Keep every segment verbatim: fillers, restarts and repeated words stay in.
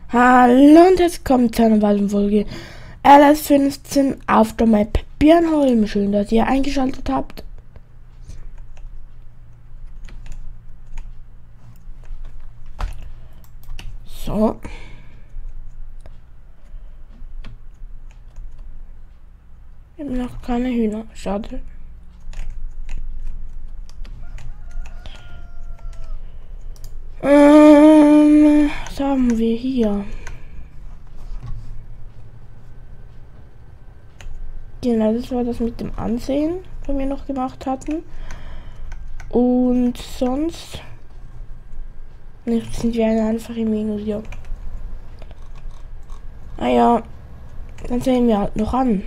Hallo und herzlich willkommen zu einer weiteren Folge L S fünfzehn auf der Map Birnholm. Schön, dass ihr eingeschaltet habt. So. Ich habe noch keine Hühner. Schade. Ähm, was haben wir hier? Genau, das war das mit dem Ansehen, was wir noch gemacht hatten. Und sonst nicht, sind wir einfach im Minus, ja. Naja, dann sehen wir halt noch an.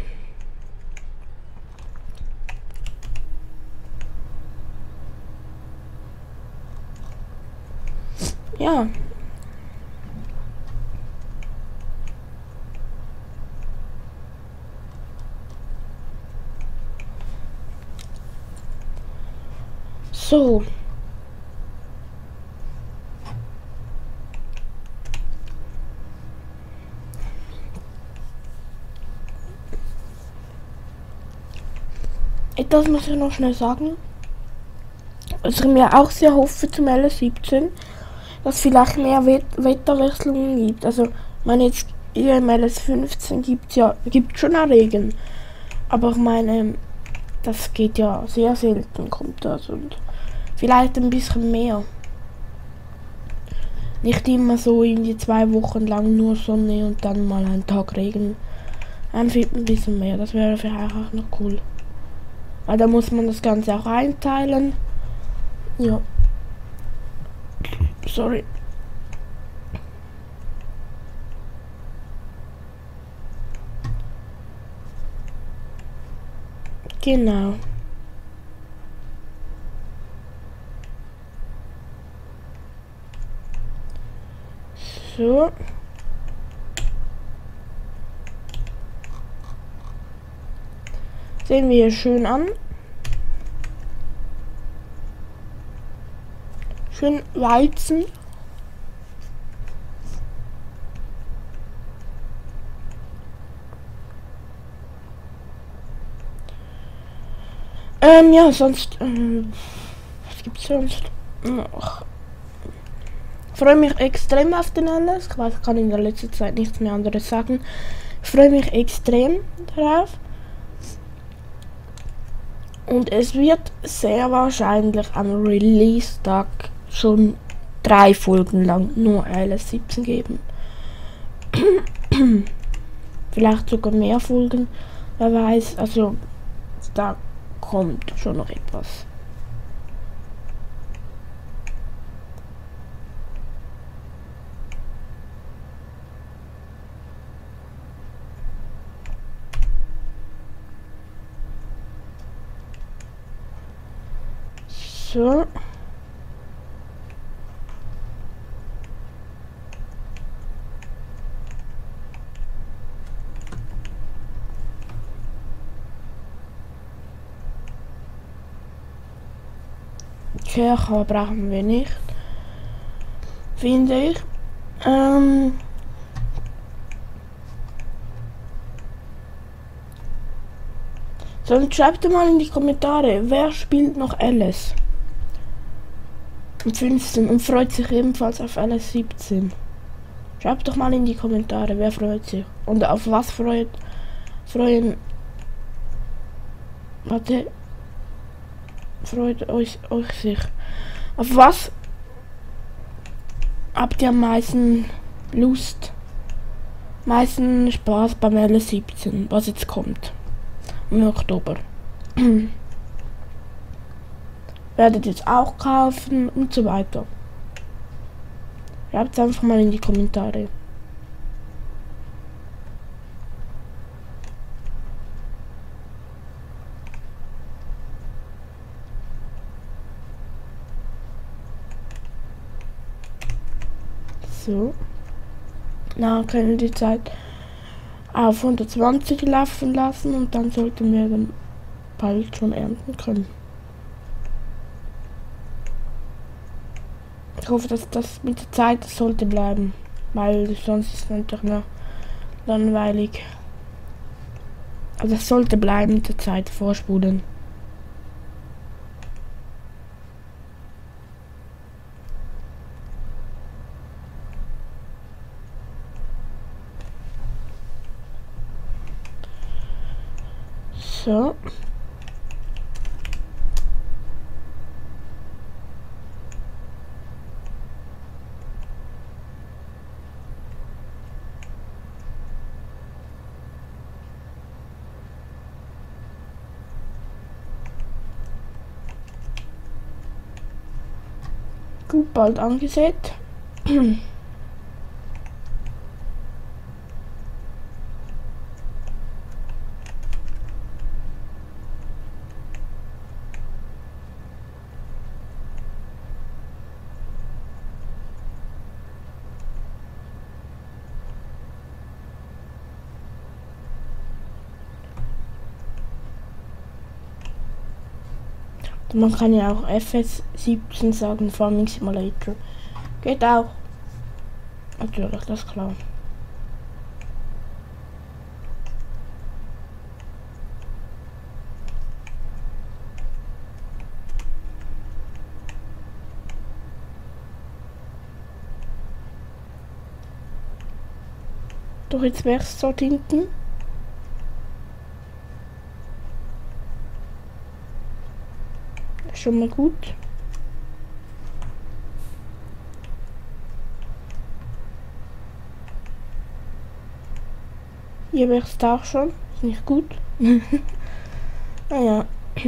Ja. So. Etwas muss ich noch schnell sagen. Was ich mir auch sehr hoffe zum L S siebzehn, dass vielleicht mehr Wet Wetterwechselungen gibt. Also, ich meine, jetzt hier im L S fünfzehn gibt ja gibt schon auch Regen. Aber ich meine, das geht ja sehr selten, kommt das. Und vielleicht ein bisschen mehr. Nicht immer so in die zwei Wochen lang nur Sonne und dann mal einen Tag Regen. Einfach ein bisschen mehr, das wäre vielleicht auch noch cool. Weil da muss man das Ganze auch einteilen. Ja. Sorry. Genau. So. Sehen wir hier schön an. Schön Weizen. Ähm, ja, sonst, ähm, was gibt's sonst noch? Ich freue mich extrem auf den L S. Ich weiß, ich kann in der letzten Zeit nichts mehr anderes sagen. Ich freue mich extrem darauf. Und es wird sehr wahrscheinlich am Release-Tag schon drei Folgen lang nur L S siebzehn geben. Vielleicht sogar mehr Folgen. Wer weiß, also da kommt schon noch etwas. So. Kirche brauchen wir nicht, finde ich. Ähm Sonst schreibt mal in die Kommentare, wer spielt noch L S fünfzehn und freut sich ebenfalls auf L S siebzehn. Schreibt doch mal in die Kommentare, wer freut sich und auf was freut freuen. Warte. Freut euch, euch sich. Auf was habt ihr am meisten Lust? Meisten Spaß beim L S siebzehn, was jetzt kommt im Oktober. Werdet ihr es auch kaufen und so weiter. Schreibt es einfach mal in die Kommentare. So. Na, können wir die Zeit auf hundertzwanzig laufen lassen und dann sollten wir dann bald schon ernten können. Ich hoffe, dass das mit der Zeit sollte bleiben. weil sonst ist es natürlich noch langweilig. Also es sollte bleiben mit der Zeit vorspulen. So. Gut, bald angesät. Man kann ja auch F S siebzehn sagen, Farming Simulator. Geht auch. Natürlich, das ist klar. Doch jetzt wär's dort hinten. Schon mal gut. Hier wäre es auch schon. Ist nicht gut. Naja.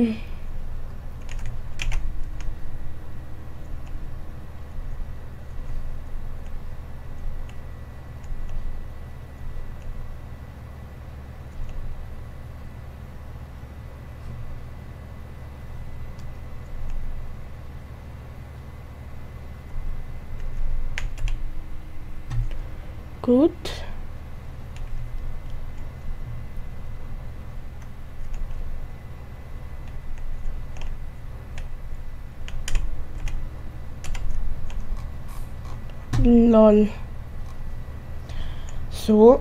Gut. Lol. So.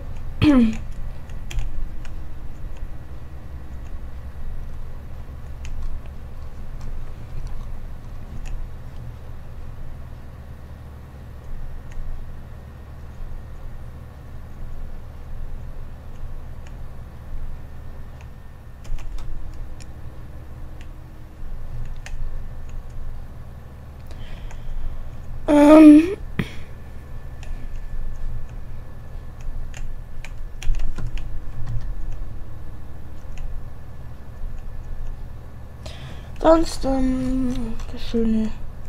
Ähm. Sonst, ähm, das schöne,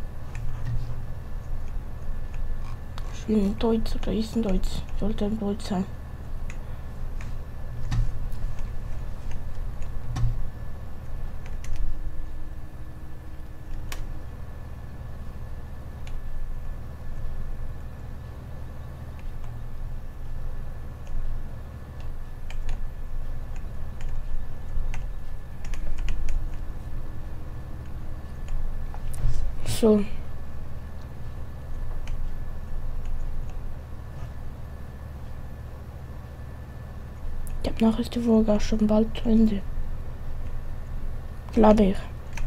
schöne Deutsch, oder ist ein Deutsch, sollte ein Deutsch sein. So. Ich glaube, nachher ist die Folge auch schon bald zu Ende. Glaube ich.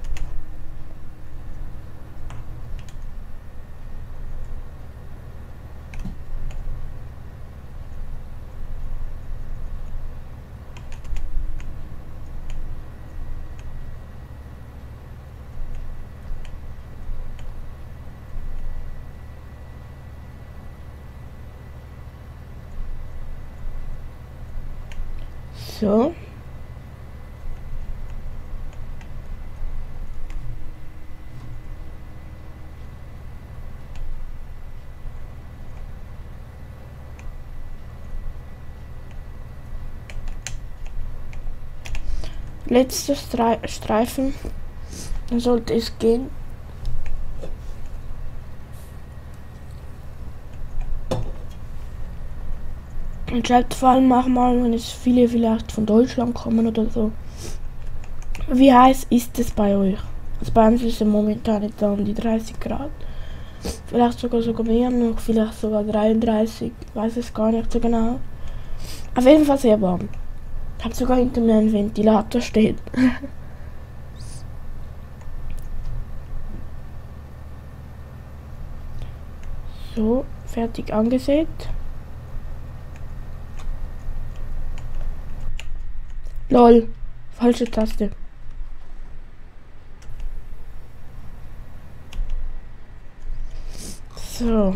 So. Letzter Stre Streifen. Dann sollte es gehen. Und schreibt vor allem auch mal, wenn es viele vielleicht von Deutschland kommen oder so. Wie heiß ist es bei euch? Also bei uns ist es momentan etwa um die dreißig Grad. Vielleicht sogar sogar mehr noch, vielleicht sogar dreiunddreißig, weiß es gar nicht so genau. Auf jeden Fall sehr warm. Ich habe sogar hinter mir einen Ventilator stehen. So, fertig angesät. Lol, falsche Taste. So.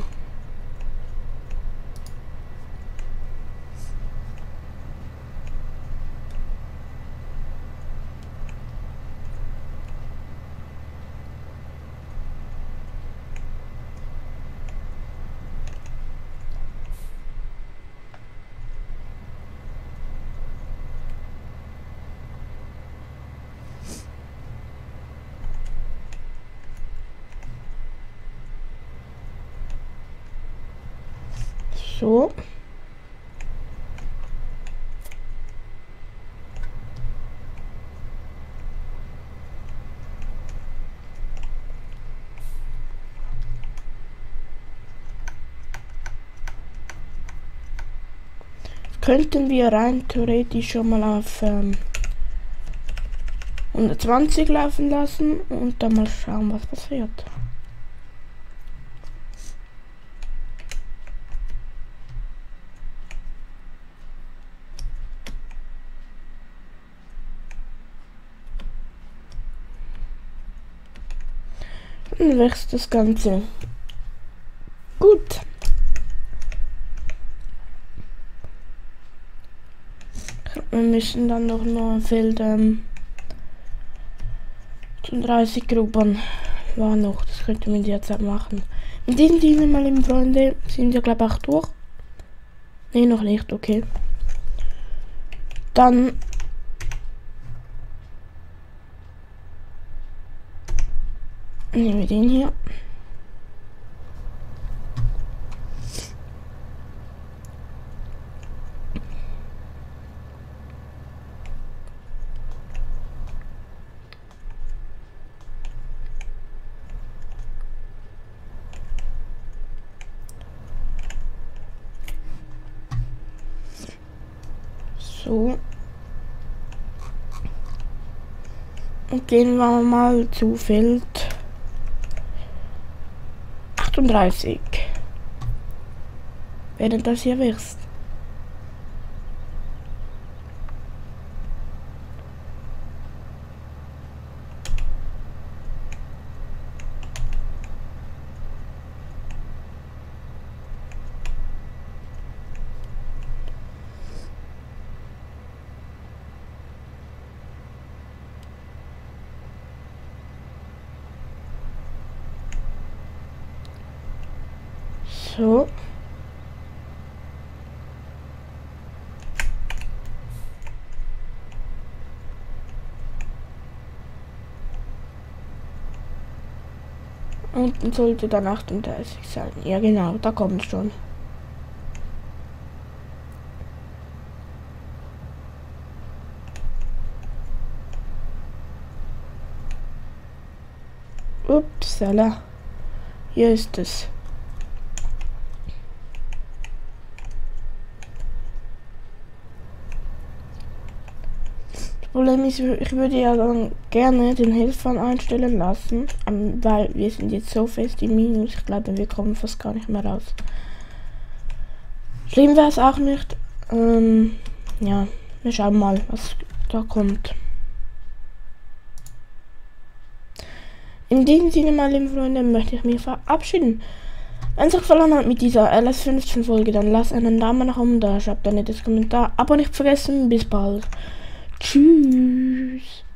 So. Könnten wir rein theoretisch schon mal auf ähm, hundertzwanzig laufen lassen und dann mal schauen, was passiert. Dann wächst das Ganze. Gut. Wir müssen dann noch nur ein Feld ähm, dreißig Gruppen war noch. Das könnte man jetzt auch machen. In diesem Sinne, meine lieben Freunde, sind wir glaube ich auch durch. Ne, noch nicht, okay. Dann nehmen wir den hier. So. Und gehen wir mal zu Feld achtunddreißig. Während das hier wächst. So. Unten sollte dann achtunddreißig sein. Ja genau, da kommt schon. Upsala. Hier ist es. Problem ist, ich würde ja dann gerne den Helfern einstellen lassen, weil wir sind jetzt so fest im Minus, ich glaube, wir kommen fast gar nicht mehr raus. Schlimm wäre es auch nicht. Ähm, ja, wir schauen mal, was da kommt. In diesem Sinne, meine lieben Freunde, möchte ich mich verabschieden. Wenn es euch gefallen hat mit dieser L S fünfzehn Folge, dann lasst einen Daumen nach oben da, schreibt ein nettes Kommentar, aber nicht vergessen, bis bald. Tschüss.